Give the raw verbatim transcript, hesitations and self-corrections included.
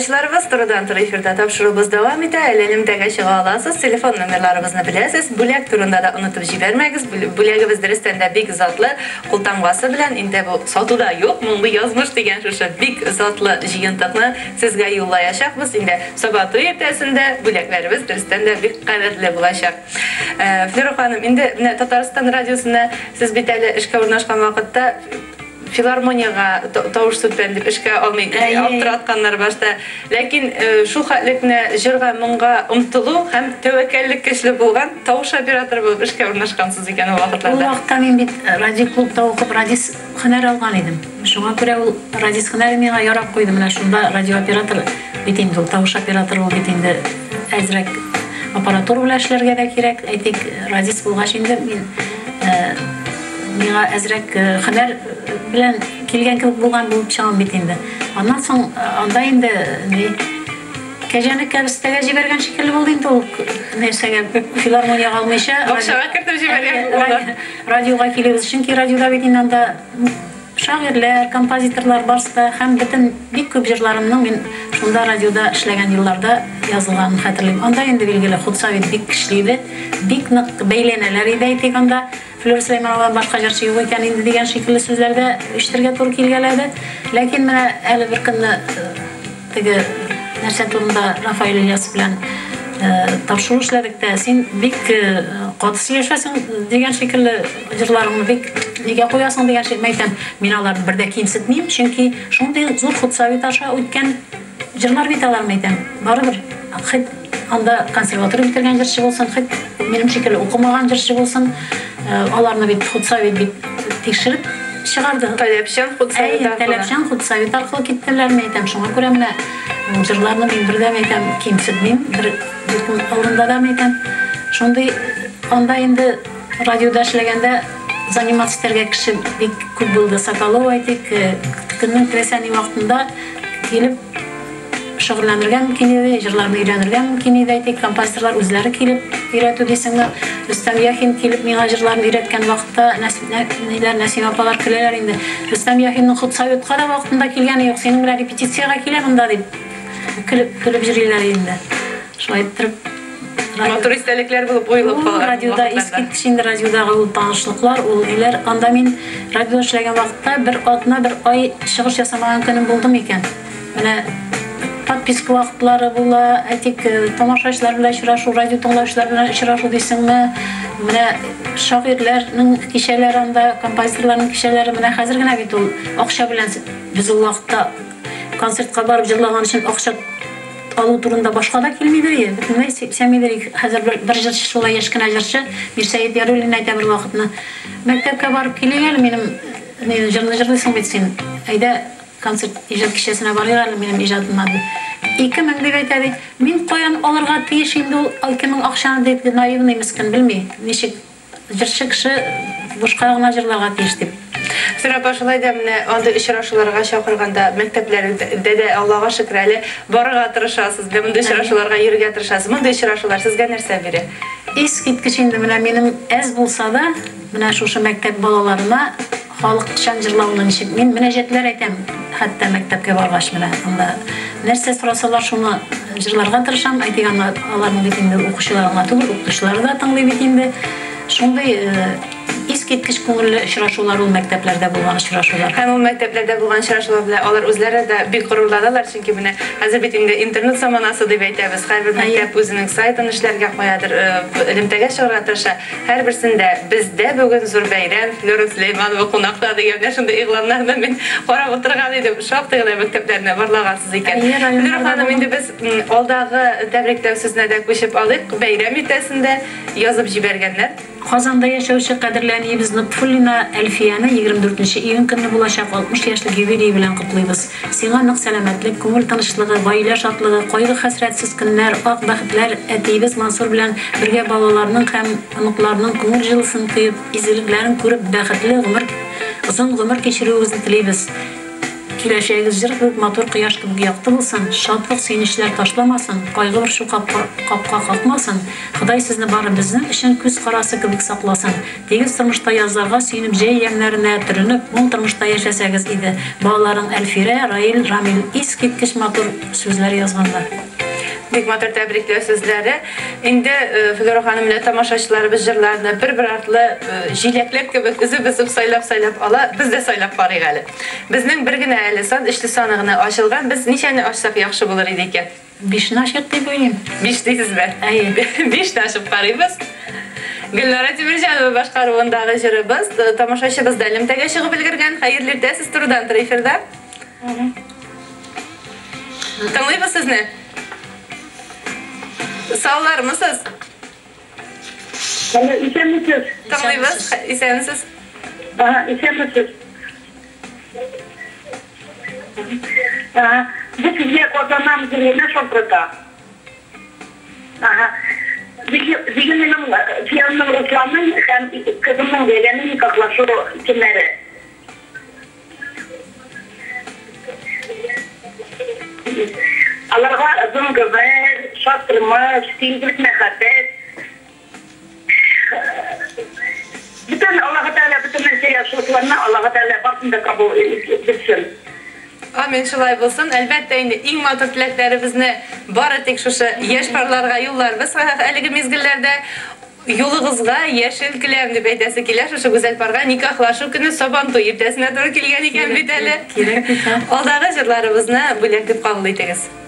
Şlarımız turdan tur efirde tapşırığımız devam ede. Elimdeki çığa alasız. Telefon numarlarımızı bilesiz. Bulak turunda da unutup jibermegiz. Bulagımız deristende big zatlı kultanması bilen inde bu satuda yok. Mungu yazmış degen şu big zatlı jiyintiqni sizga yo'llayacakmiz. Inde sabahı ertesinde bulaklarımız deristende big qadrli bulacak. Flora hanım, inde Tataristan radyosunda siz bitali işga o'rnashgan vaqtda Filarmoniyaga tavış sütben deb ishga olmay optiratganlar başta. Lakin şu hatlikni jirga munga umtulu hem tavakkallik kuchli bo'lgan tavış operatori bo'lib ishga o'rnashgansiz ekan o vaqtlarda. O vaqtda men bit radio klubda o'qib radis hunar olgan edim. Shunga ko'ra u radis hunari menga yarab qo'ydi. Mana shunda radio operator bitindi, tavış operatori bo'lib bitindi. Azrak aparatur bilan ishlarga da kerak. Aytik radis bo'lgach endi men menga azrak hunar bilen kelgen kılıp bulgan bulup çağın bitindi. Ondan soň anda endi ne kejani kabistege jibergen şekilli boldu indi ol nersege filarmoniyaga almyşa Okşaga kirtip jibergen boldu. Radioga kelebiz, çünki radioda bitindi anda şairler, kompozitorlar barsa hem bütün bik köp jırlarımның men şunda radioda işlegen yıllarda yazılganын hatırlayım. Anda endi belgili Hutsavit bik kişliydi. Bik nık beyleneler idi aytik anda Flora Süleymanova başka jarçı yok ekan endi degan şekilli sözlerde iştirge to'g'ri kelganadi. Lekin mana hali bir kunni tigi narsa turunda Rafael Ilyas bilan topshiriq ishladikda sen bik qotisi yashasin degan şekilli jırlarımni bik nega qo'yasan degan şey aytam. Men ularni birda kimsitmayman, chunki shunday zo'r Hutsavit aşa o'tgan jırlar bitalarni aytam. Baribir hid anda konservatoriya bitirgan jarçı bo'lsin, hid menim şekilli o'qimagan jarçı bo'lsin, alarni bit Hutsavit bit tekshirib chiqardi. Talabchan Hutsavit arqali. Talabchan Hutsavit arqali ketdilarmi aytam. Shunga ko'ra mana jırlarni men birdan aytam kimsitmayman, bir kun oldinda da aytam. Shunday anda endi radioda ishlaganda zanimatsiyalarga kishi bek ko'p bo'ldi. Sokolov aytik, kunning kresani vaqtida kelib şoğullanırgan mümkün edi, jırlarni öğrenirgan mümkün edi aytik, kompozitorlar o'zlari kelib öğretib desinlar. Rustam Yaxin kelib menga jırlarni öğretgan vaqtda nelar Nasim opalar kular endi. Rustam Yaxinning Hutsavit qara vaqtida kelgani yo'q, sening bilan repetitsiyaga kelaman deb kulib kulib juriylar endi. Shu ayttirib motoristliklar bo'lib o'ylab qolar. Radioda eski kishindi radiodagi u tanishliklar, u nelar anda men radioda ishlagan vaqtda bir otna bir oy chiqish jasamagan kunim bo'ldim ekan. Mana подписка vaqtlari bo'la, aytik tomoshachilar bilan uchrashuv, radio tinglovchilar bilan uchrashuv deysizmi? Mana shoirlarning kishalarida, kompozitorlarning kishalari mana hozirgina bit ul oqsha bilan biz u vaqtda konsertga borib jillagan uchun oqsha alu turunda boshqa da kelmaydi. Butunlay sevmaydi. Hozir bir jirchi solay yoshgina jirchi Mirsayit Yarulin ayta bir vaqtni maktabga borib kelgan menim jirni jirlising bitsin. Ayda konsert ijod kishasine barılar, benim ijadım adı. İki ming deb aytadi. Men qo'yan olarga tegish endi ikki ming aqshani deb naivniy miskin bilmay. Nechik jirchi kishi boshqa jırlarga tegish deb. Sıra başlaydı mı? Onda işraşularga çağırganda maktablarda da Allah'a şükür ali barıga tırışasız. Bunda işraşularga yürüge tırışasız. Bunda işraşular sizga nersa beri? Eskitkiç endi mana menim az bo'lsa da, mana shu maktab bolalarına xalq şanjırlaunan işim. Men münejetler aytam, hatta maktabga borgaç bilan. Unda nersa sorasalar şunu jırlarga tırışam, aytgan alarning bitinde o'quvchilarga to'g'ri, o'qituvchilar da tinglayb bitinde. Shunday eskitkiç ko'ngilli uchrashuvlar ol maktablarda bo'lgan uchrashuvlar. Ham ol maktablarda bo'lgan uchrashuvlar bilan ular o'zlari da bek g'ururlanadilar, chunki buni hozir bitinde internet zamonasi deb aytamiz. Har bir maktab o'zining saytini ishlarga qo'yadir, ilimtaga chiqarib tursa, har birisida bizda bugun zo'r bayram, Flora Süleymanova qo'noqda degan shunday e'lonlarni men qarab o'tirgan edim. Shoqdag'lar maktablarni borlagansiz ekan. Flora xonim, endi biz oldagi tabriklash so'zlariga ko'chib oldik. Bayram ertasida yozib jiberganlar. Qozonda yashovchi qadrlanibız Nutfullina Alfiyani yigirma to'rtinchi iyun kuni bo'lashaq oltmish yoshlik yubiley bilan qutlaymiz. Senga aniq salomatlik, ko'ngil tinchligi, oila shodligi, qayg'u hasratsiz kunlar, oq baxtlar atiybiz Mansur bilan birga bolalarning ham aniqlarning ko'ngil jilsin quyib, izliklarini ko'rib baxtli umr, uzun umr kechirishni tilaymiz. Киләчәгегез җыр кебек матур кояш кебек якты булсын, шатлык сөенечләр ташламасын, кайгы борчу капка капка какмасын. Ходай сезне бары безнең өчен күз карасы кебек сакласын. Тигез тормышта язларга сөенеп, җәй ямьләренә төренеп, мул тормышта яшәсәгез иде. Балаларың Әлфирә, Раил, Рамил искиткеч матур сүзләр язганнар. Бик матур тәбрикләү сүзләре. Инде Флора ханым белән тамашачыларыбыз җырларны бер-бер артлы җиләкләр кебек үзебез сайлап-сайлап ала, без дә сайлап карыйк әле. Безнең бер генә әле сан эшле саны гына ачылган, без ничәне ачсак яхшы булыр иде икән? биш начет дип уйлыйм. биш дисезме? Әйе. биш ачып карыйбыз. Гөлнара Тимерҗанова башкаруындагы җырыбыз тамашачыбыз да элемтәгә чыгып өлгергән. Хәерле иртә, сез турыдан тора эфирда. Тыңлыйбыз сезне. Sağlarmısınız? Alo, isen misiniz? Tanıyınız, iseniz. Aha, isen misiniz? Aha, bu sizce kodanam zirvene soprata. Aha, bugün benim fiyanın Ruslan'ın hem kızımın vereni nikahlaşır kimleri. Allah'a azım güven, şatrımı, stilglik mehatet. Bütün Allah-u Teala bütün mesele yaşlıklarına Allah-u Teala başında kabul etsin. Amin, şulay bulsun. Elbette indi iň matur tileklerimizni bara tek şuşa yaş parlarga yollarыбыз. Әлеге mezgillerde yoluguzga yeşil kilemni beydesi kiler. Şuşa güzel parga nikahlaşu günü Saban toy ertesine doğru kelgen eken bit әле. Alдағы jırlarыбызны бүлек дип кабул итегез.